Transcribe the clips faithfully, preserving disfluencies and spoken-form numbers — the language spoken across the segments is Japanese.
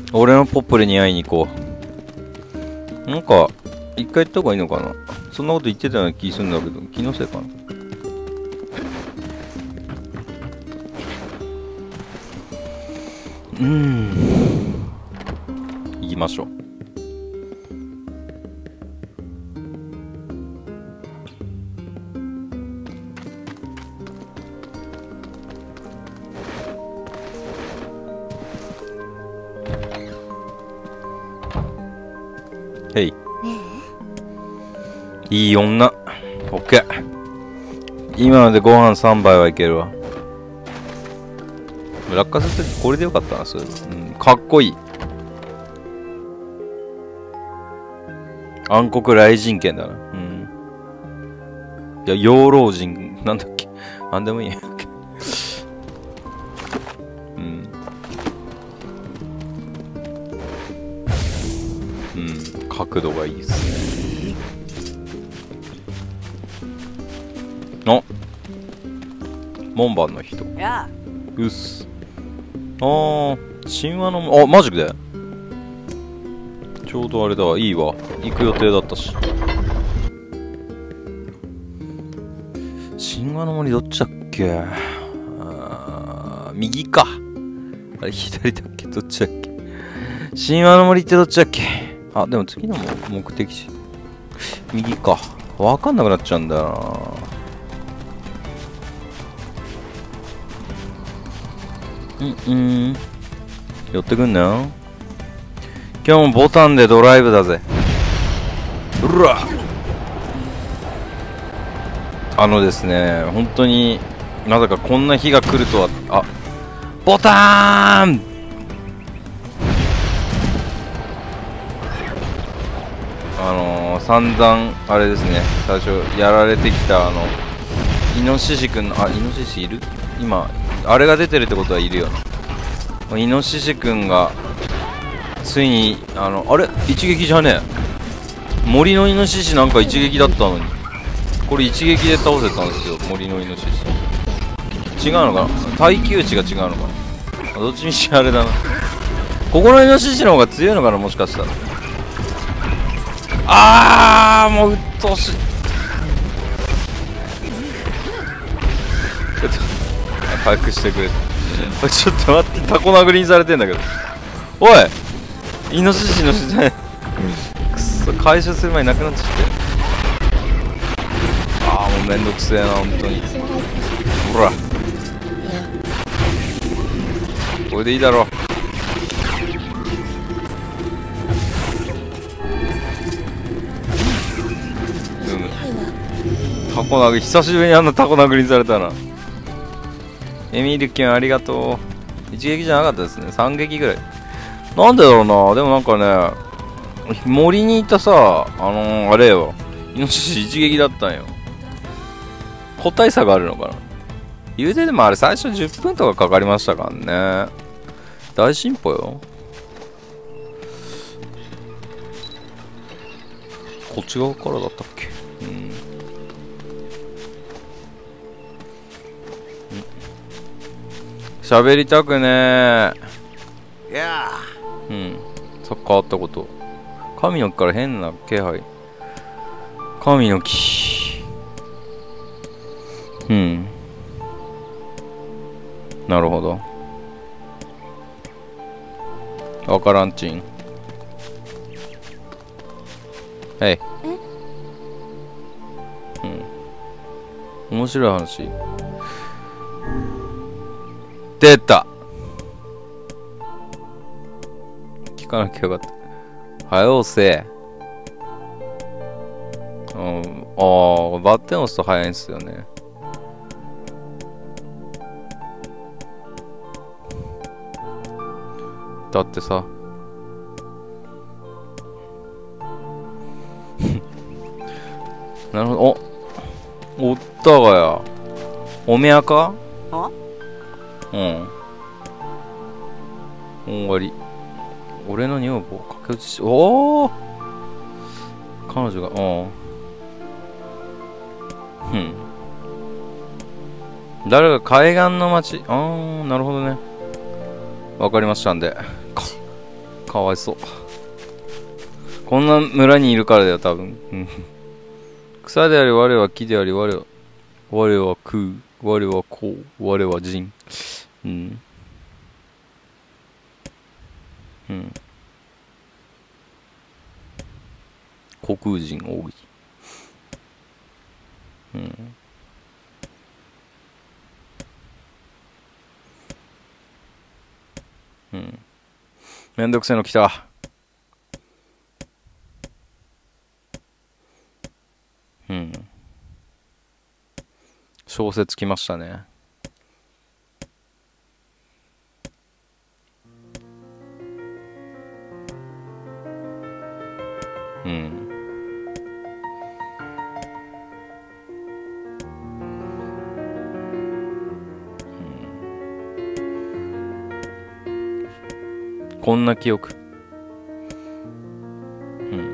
俺のポップルに会いに行こう。なんか一回行った方がいいのかな。そんなこと言ってたような気するんだけど、気のせいかな。うーん、行きましょう。へい。いい女。オッケー。今のでご飯さんばいはいけるわ。落下するときこれでよかったな、それ。うん、かっこいい。暗黒雷神剣だな。うん。いや、養老人、なんだっけ。なんでもいいや。うん。うん、角度がいいっすね。あ、門番の人。うっす。あー、神話の、あ、マジでちょうどあれだわ、いいわ。行く予定だったし。神話の森どっちだっけ。あー、右か。あれ、左だっけ。どっちだっけ。神話の森ってどっちだっけ。あ、でも次の目的地。右か。わかんなくなっちゃうんだよな。うんうん。寄ってくんなよ。今日もボタンでドライブだぜ。うら。あのですね、本当にまさかこんな日が来るとは。あ、ボタン。あのー、散々あれですね、最初やられてきたあのイノシシくんの、あ、イノシシいる？今あれが出てるってことはいるよね。イノシシくんがついにあのあれ一撃じゃねえ。森のイノシシなんか一撃だったのに、これ一撃で倒せたんですよ。森のイノシシ違うのかな、耐久値が違うのかな。どっちみちあれだな。ここのイノシシの方が強いのかな、もしかしたら。あー、もううっとうしい。ちょっと回復してくれ。ちょっと待って、タコ殴りにされてんだけど。おい、イノシシの死じゃない。くそ、回収する前になくなっちゃって。ああ、もうめんどくせえな、本当に。ほら、これでいいだろう。タコ殴り、久しぶりにあんなタコ殴りにされたな。エミール君ありがとう。一撃じゃなかったですね、三撃ぐらい。なんでだろうな。でもなんかね、森にいたさ、あのー、あれよ、イノシシ一撃だったんよ。個体差があるのかな。言うてでもあれ最初じゅっぷんとかかかりましたからね。大進歩よ。こっち側からだったっけ。うん。喋りたくねー。いやー。うん。さっき変わったこと。神の木から変な気配。神の木。うん。なるほど。わからんちん。はい。うん。面白い話。出た。聞かなきゃよかった。はようせ。うん。ああ、バッテン押すと早いんすよね。だってさ。なるほど。お、おったがや。おめやか？うん。終わり。俺の女房駆け落ちし、おお。彼女が、うん。うん。誰が海岸の町、あー、なるほどね。わかりましたんで。 かわいそう。こんな村にいるからだよ多分。草であり我は木であり我は我は空我はこう我は人。うんうん虚空人多い。うんうんめんどくせえの来た。うん小説来ましたね。うんこんな記憶。うん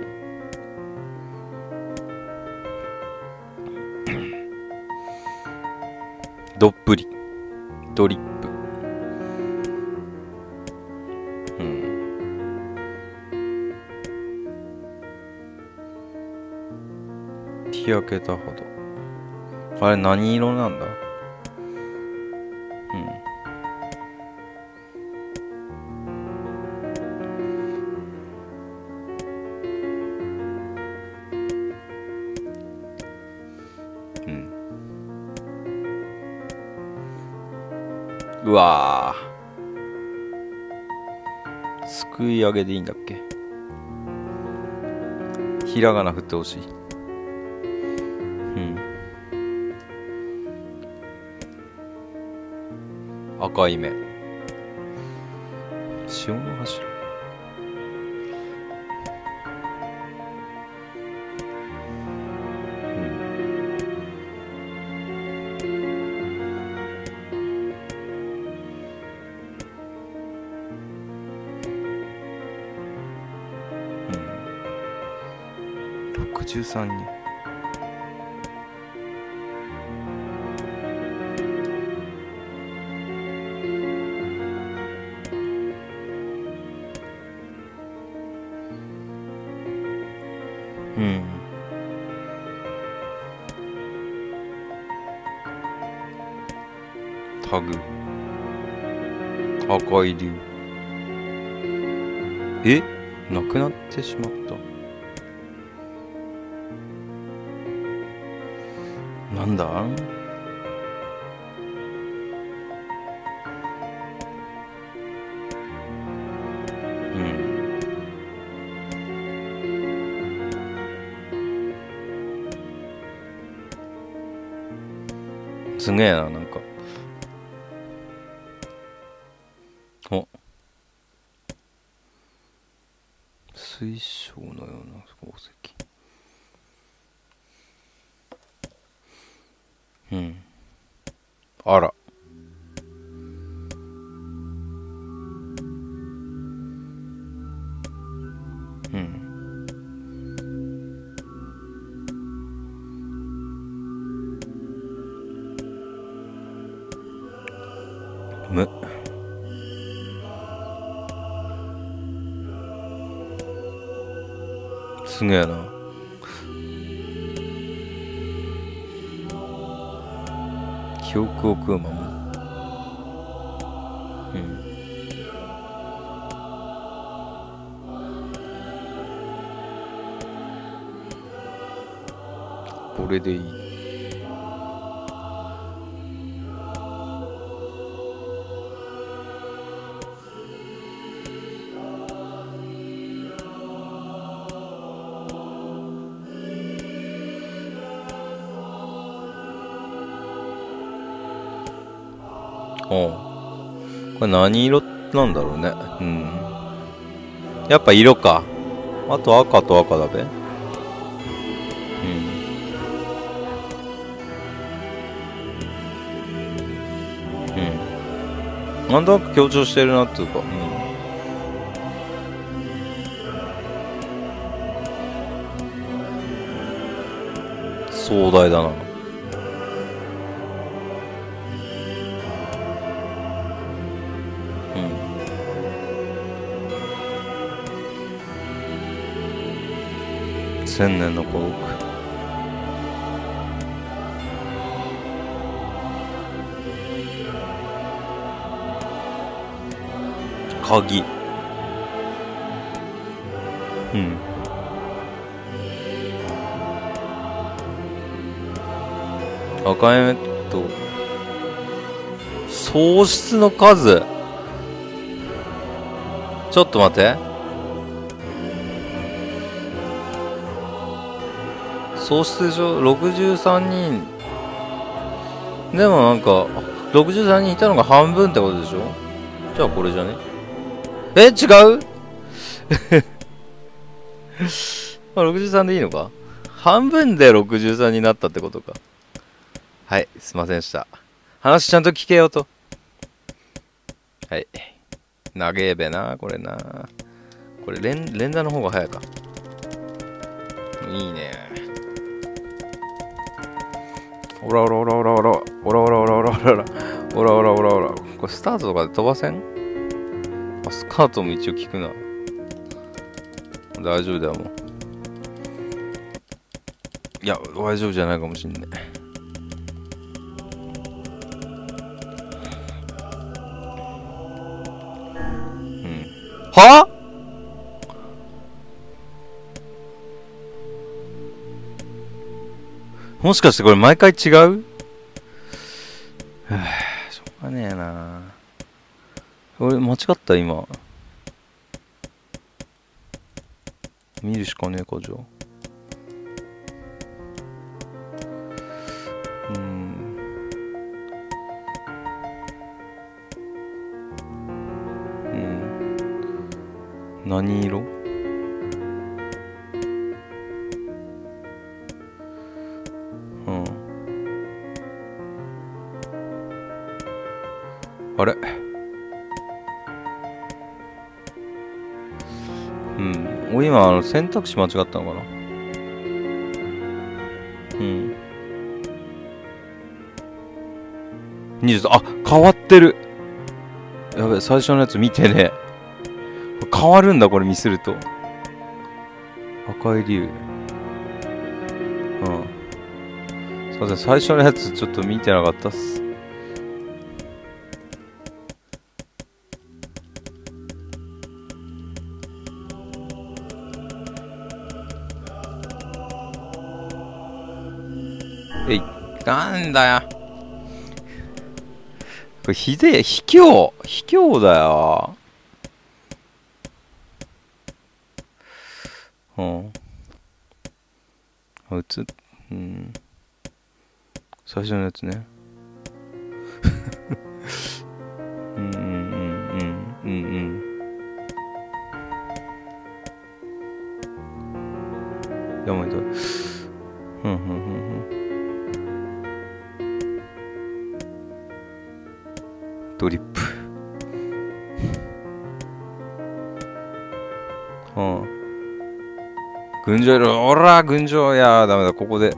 どっぷりドリップ。うん日焼けたほど。あれ何色なんだ。うんうんうわーすくい上げでいいんだっけ。ひらがな振ってほしい。うん赤い目潮の柱。ろくじゅうさんにん。うんタグ赤い竜。えなくなってしまった。なんだうんすげえななんか。お水晶のような宝石。うんあらうんむすげえな。記憶を食うまま。うんこれでいい。おうこれ何色なんだろうね。うんやっぱ色か。あと赤と赤だべ。うんうんなんとなく強調してるなっていうか。うん壮大だな。 千年の孤独。鍵。うん。赤い目と喪失の数。ちょっと待って。喪失でしょ。ろくじゅうさんにん。でもなんかろくじゅうさんにんいたのが半分ってことでしょ。じゃあこれじゃね。え、違うあ、ろくじゅうさんでいいのか。半分でろくじゅうさんになったってことか。はい、すいませんでした。話ちゃんと聞けよと。はい。長えべな、これな。これ連、連打の方が早いか。いいね。オラオラオラオラオラオラオラオラオラオラオラオラオラオラオラ。これスタートとかで飛ばせん？あ、スカートも一応効くな。大丈夫だよ、もう。いや、大丈夫じゃないかもしんね。うん。はぁ？もしかしてこれ毎回違う？はぁ、しょうがねえな。俺間違った今。見るしかねえか、じゃあ。うーん。うん。何色？うん。あれ？うん。俺今あの選択肢間違ったのかな。うん。にじゅうさん、あ、変わってる。やべ、最初のやつ見てね。変わるんだ、これミスると。赤い竜。うん。すいません、最初のやつちょっと見てなかったっす。えい、なんだよ。これひでえ、卑怯、卑怯だよ。うん。あ、うつ、うん。最初のやつね。うんうんうんうんうんうん。やばいと。ふんふんふんふん。ドリップ。うん。群青色、おら、群青、いやー、ダメだ、ここで。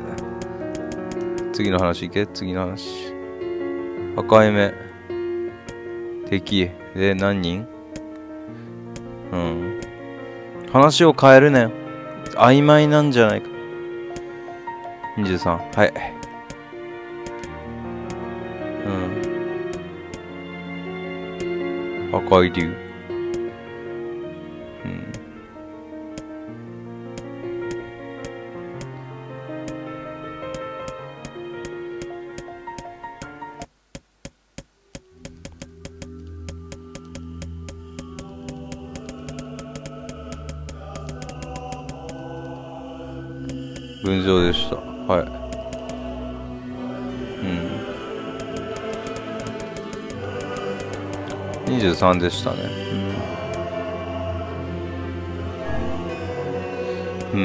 次の話いけ、次の話。赤い目。敵。で、何人？うん。話を変えるなよ。曖昧なんじゃないか。にじゅうさん。はい。うん。赤い竜。うん。群青でした。はい。うん。にじゅうさんでしたね。うん。うん。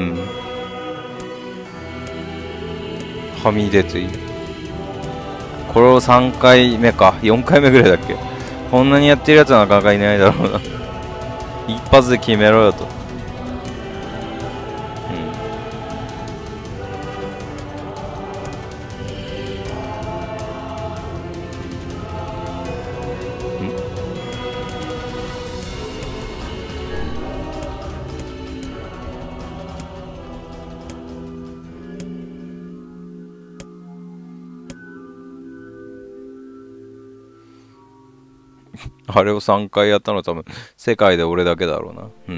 はみ出ている。これをさんかいめか。よんかいめぐらいだっけ。こんなにやってるやつはなかなかいないだろうな。一発で決めろよと。 あれをさんかいやったの多分世界で俺だけだろうな。うん。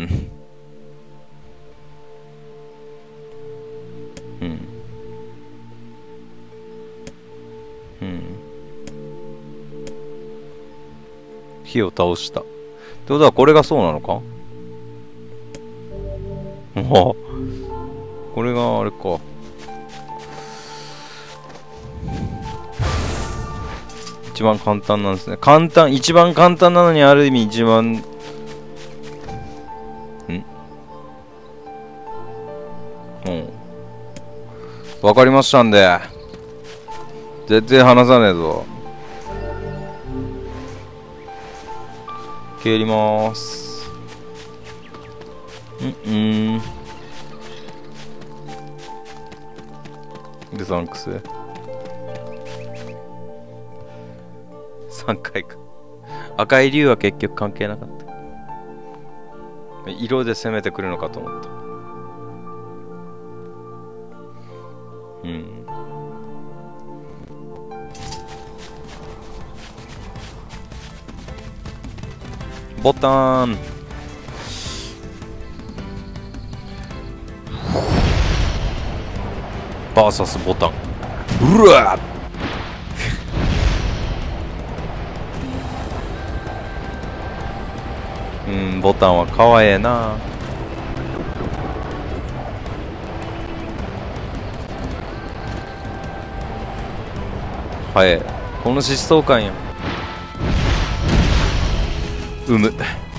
うん。うん。火を倒した。ってことはこれがそうなのか？あ、これがあれか。一番簡単なんですね。簡単、一番簡単なのにある意味一番、ん？うん。わかりましたんで。絶対離さねえぞ。蹴りまーす。うんうん。で、サンクス。さんかいか。赤い竜は結局関係なかった。色で攻めてくるのかと思った。うん。ボタン。バーサスボタン。うわっうん、ボタンはかわええな。はい、この疾走感や。うむ。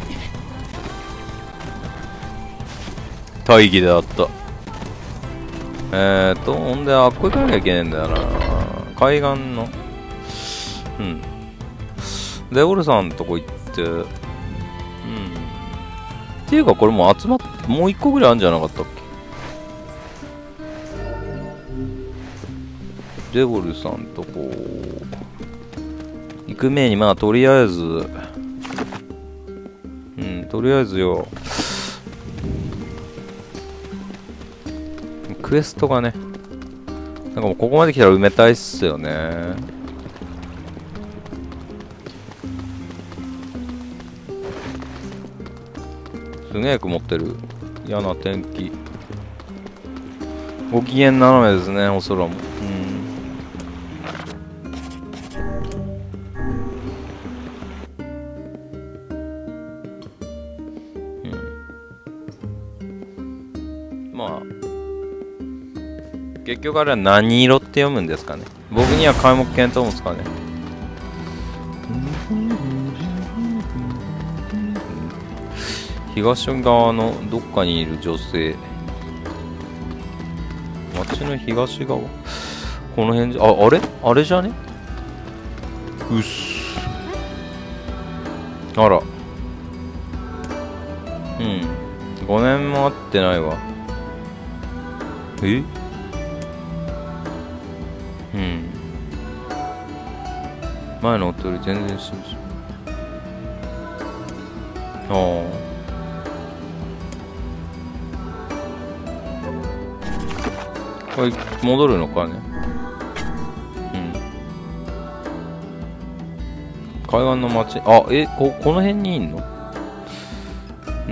大義であった。えーと、ほんで、あっこ行かなきゃいけねえんだよな。海岸の。うん。で、オルさんのとこ行って、うん。っていうか、これもう集まって、もう一個ぐらいあるんじゃなかったっけ？デボルさんとこ行く前に、まあとりあえずうんとりあえずよ、クエストがね、なんかもうここまで来たら埋めたいっすよね。すげえ曇ってる。嫌な天気。ご機嫌斜めですね、お空も。うん。うん。まあ。結局あれは何色って読むんですかね。僕には皆目見当もつかね。東側のどっかにいる女性。街の東側この辺じゃ、あ、あれあれじゃね？うっす。あら。うん。ごねんも会ってないわ。え？うん。前の夫より全然信じ。ああ。これ戻るのかね。うん。海岸の町、あ、え、こ、この辺にいんの？うん。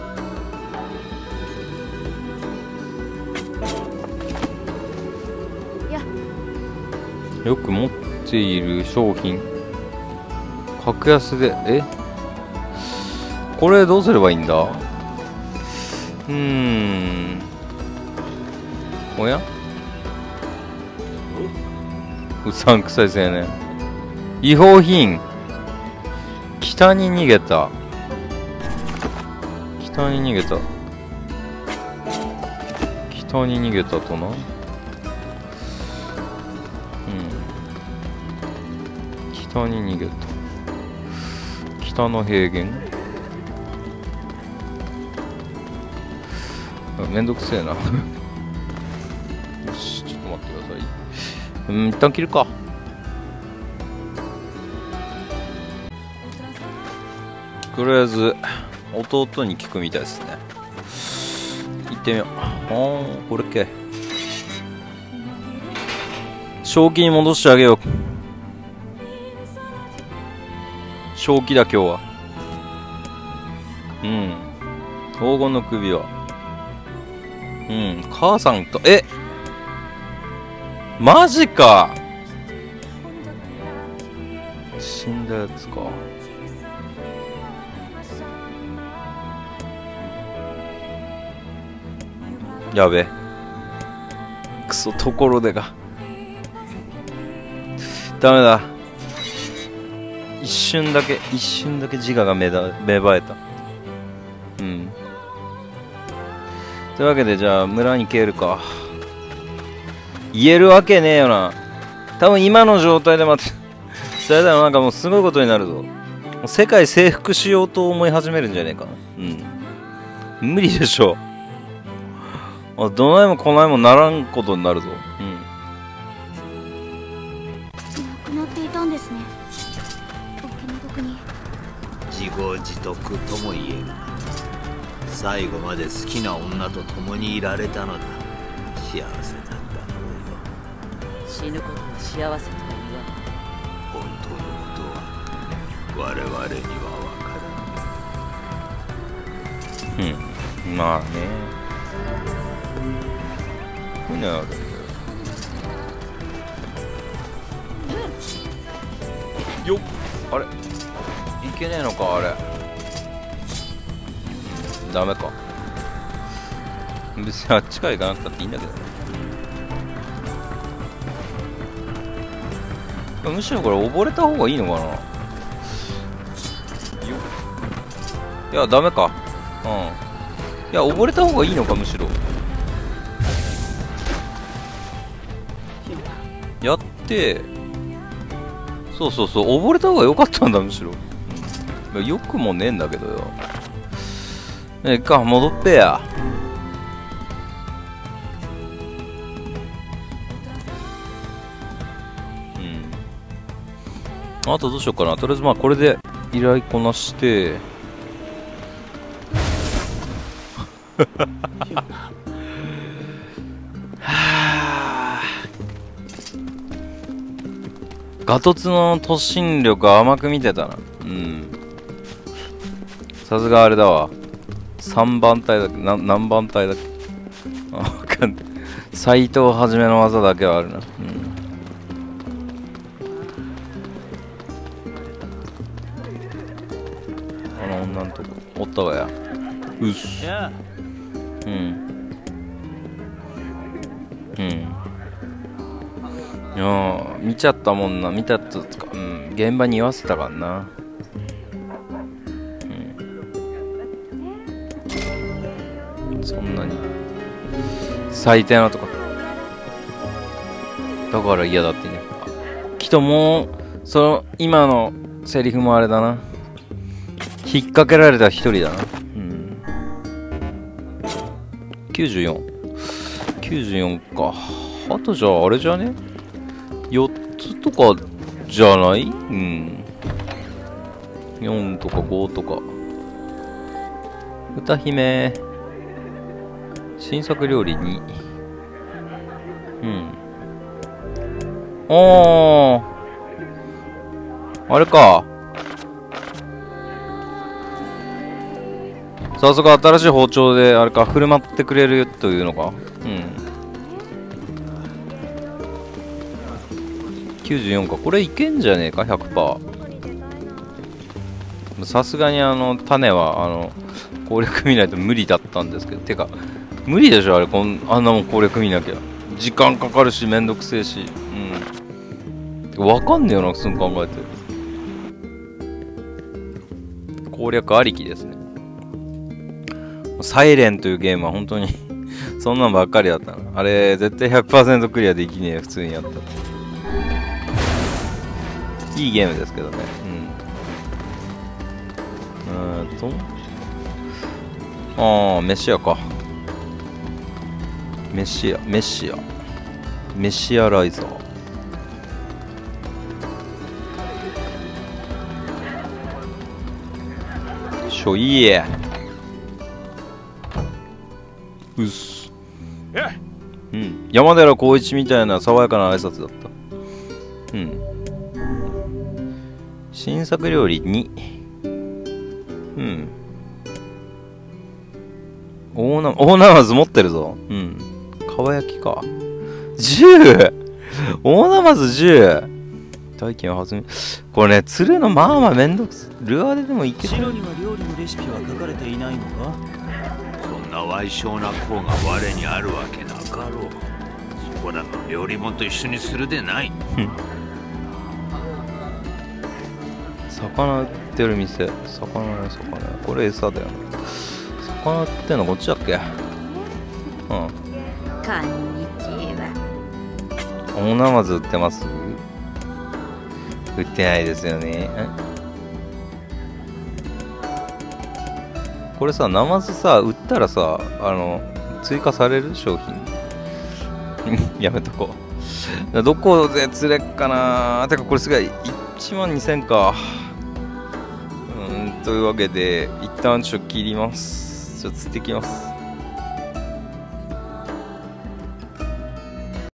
よく持っている商品。格安で、え？これどうすればいいんだ？うーん。おや？うさんくさい青年。違法品。北に逃げた。北に逃げた。北に逃げたとな。うん。北に逃げた。北の平原。めんどくせえな。よし、ちょっと待ってください。うん、一旦切るか。とりあえず弟に聞くみたいですね。行ってみよう。あー、これけ。正気に戻してあげよう。 正気だ今日は。うん。黄金の首輪。うん。母さんと、えマジか。死んだやつか。やべ。クソところでが。ダメだ。一瞬だけ、一瞬だけ自我が芽だ芽生えた。うん。というわけで、じゃあ、村に消えるか。言えるわけねえよな。多分今の状態で待って、それだよ、なんかもうすごいことになるぞ。もう世界征服しようと思い始めるんじゃねえかな。うん。無理でしょ。あ、どないもこないもならんことになるぞ。うん。 亡くなっていたんですね。お気の毒に。 自業自得とも言える。最後まで好きな女と共にいられたのだ。幸せだった。 死ぬことを幸せとは言わない。 本当のことは我々には分からない。 うん。まあね。船あるんだよ。よっ、あれいけねえのか、あれ。ダメか。別にあっちから行かなくたっていいんだけど。むしろこれ溺れた方がいいのかな。よっ、いやダメか。うん、いや溺れた方がいいのか、むしろ。やってそうそうそう、溺れた方が良かったんだ、むしろ。うん、よくもねえんだけどよ。えっか、戻っぺや。うん。あとどうしようかな。とりあえずまあこれで依頼こなしてガトツの突進力甘く見てたな。うん。さすがあれだわ。さんばん隊だっけ、な何番隊だっけ。あ、わかんない。斎藤はじめの技だけはあるな。うん。あの女のとこおったわや。うっす。うん。うん。いやー、見ちゃったもんな。見たっつうか、うん、現場に言わせたからな。うん、そんなに最低なとかだから嫌だってね。きっともうその今のセリフもあれだな、引っ掛けられた一人だな。うん、きゅうじゅうよん きゅうじゅうよんか。あとじゃああれじゃね、よっつとかじゃない？うん。よんとかごとか。歌姫。新作料理に。うん。おー。あれか。早速新しい包丁で、あれか、振る舞ってくれるというのか。うん。きゅうじゅうよんか。これいけんじゃねえか ひゃくパーセント。さすがにあの種はあの攻略見ないと無理だったんですけど、てか無理でしょあれ、こんあんなもん攻略見なきゃ時間かかるしめんどくせえし。うん、わかんねえよな、普通に考えて。攻略ありきですね。サイレンというゲームは本当にそんなんばっかりだったな。あれ絶対 ひゃくパーセント クリアできねえ、普通にやったら。いいゲームですけどね。うん。うーんと。ああ、メシアか。メシア、メシア。メシアライザー。しょいえ。うっす。うん。山寺宏一みたいな爽やかな挨拶だった。うん。 新作料理に。うん。大な、大ナマズ持ってるぞ。うん。かば焼きか。じゅう! 大ナマズじゅう! 体験をはずめ。これね、釣るのまあまあめんどくさい。ルアーででもいける。 城には料理のレシピは書かれていないのか？ そんな歪小な功が我にあるわけなかろう。そこらの料理人と一緒にするでない。 魚売ってる店。魚ね、魚ね。これ餌だよね。魚売ってんのこっちだっけ？うん。 こんにちは。 大ナマズ売ってます？売ってないですよね。これさ、ナマズさ、売ったらさ、あの、追加される商品やめとこう。どこで釣れっかな。てか、これすごい、いちまんにせんか。うん、というわけで、一旦ちょっと切ります。ちょっと釣ってきます。